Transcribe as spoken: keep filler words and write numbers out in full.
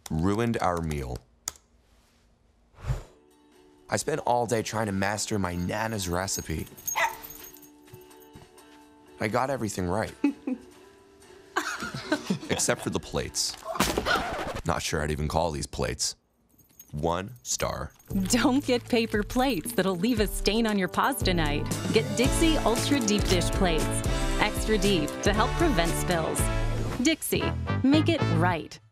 ruined our meal. I spent all day trying to master my Nana's recipe. I got everything right. Except for the plates. Not sure I'd even call these plates. One star. Don't get paper plates that'll leave a stain on your pasta night. Get Dixie Ultra Deep Dish Plates. Extra deep to help prevent spills. Dixie, make it right.